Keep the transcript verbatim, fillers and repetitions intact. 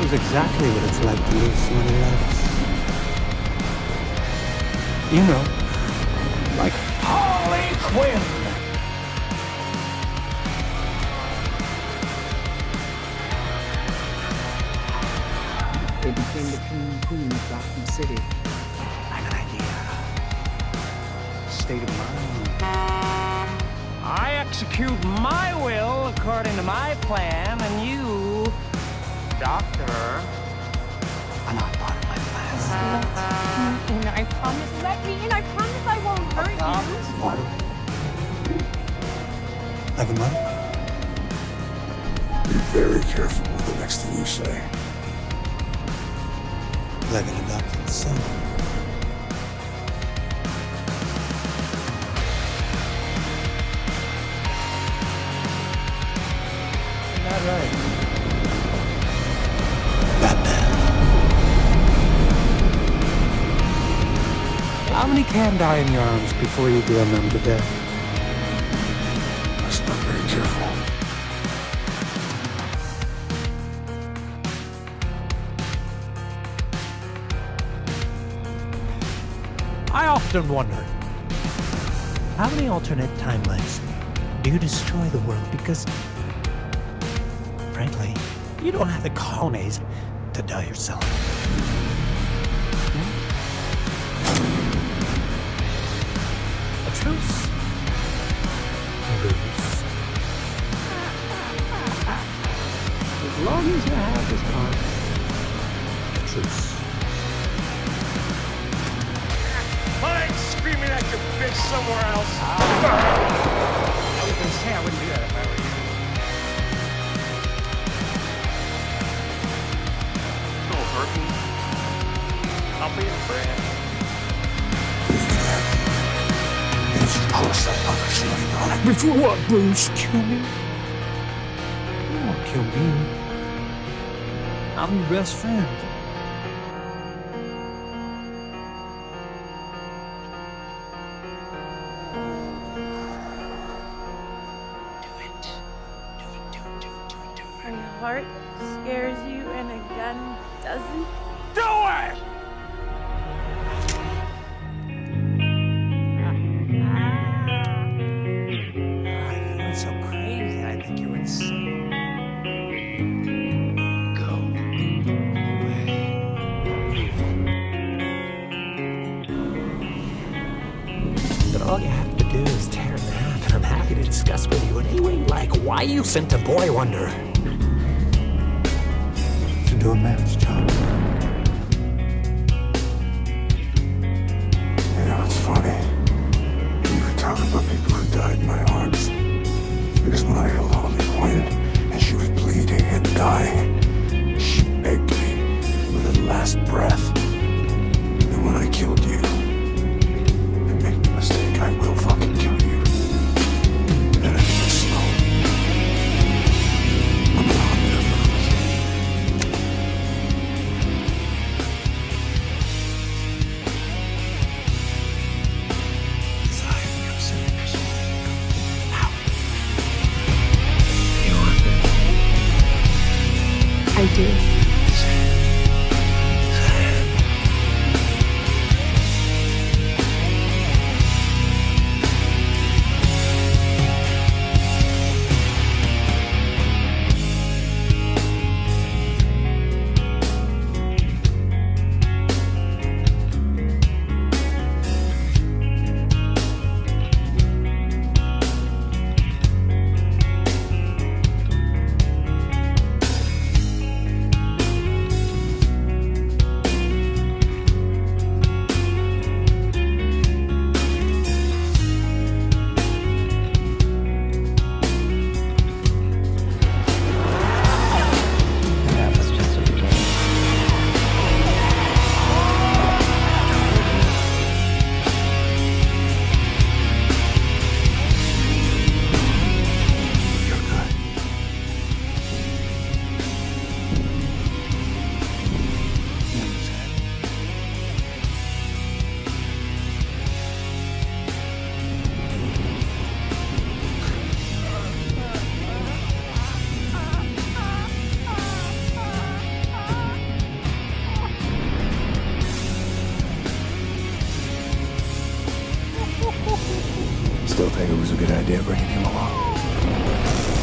knows exactly what it's like to lose someone he loves. You know, like Harley Quinn! They became the king and queen of Gotham City. I have an idea. State of mind. I execute my will according to my plan, and you, Doctor, are not part of my plan. Let me in, I promise. Let me in, I promise I won't hurt you. Like a mother? Be very careful with the next thing you say. Like an adopted son. Isn't that right? Batman. How many can die in your arms before you ground them to death? That's not very careful. I often wonder, how many alternate timelines do you destroy the world? Because, frankly, you don't have the cojones to die yourself. Hmm? A truce? A truce. As long as you have this card, a truce. I ain't screaming at your bitch somewhere else. I was gonna say I wouldn't do that if I were you. Don't hurt me. I'll be your friend. You should cross that other slave on it. Before what, Bruce? Kill me? You won't kill me. I'm your best friend. When your heart scares you and a gun doesn't. Do it! You're so crazy. I think you're insane. Go away. But all you have to do is tear it down, and I'm happy to discuss with you in any way you like why you sent a boy wonder to do a man's job. You know, it's funny. You were talking about people who died in my arms. Because when I held Harley Quinn and she was bleeding and dying, she begged me with her last breath. And when I killed you, and make the mistake, I will fucking kill you. And I did it slow. I'm not I do. still think it was a good idea bringing him along.